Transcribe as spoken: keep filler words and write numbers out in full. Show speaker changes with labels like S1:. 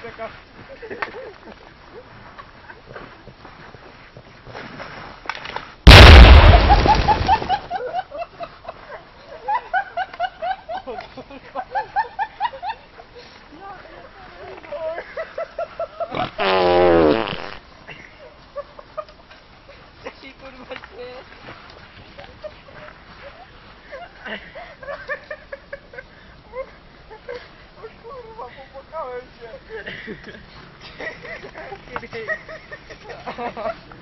S1: czeka.
S2: Jaki kurwa się...
S1: O kurwa, popłakałem się.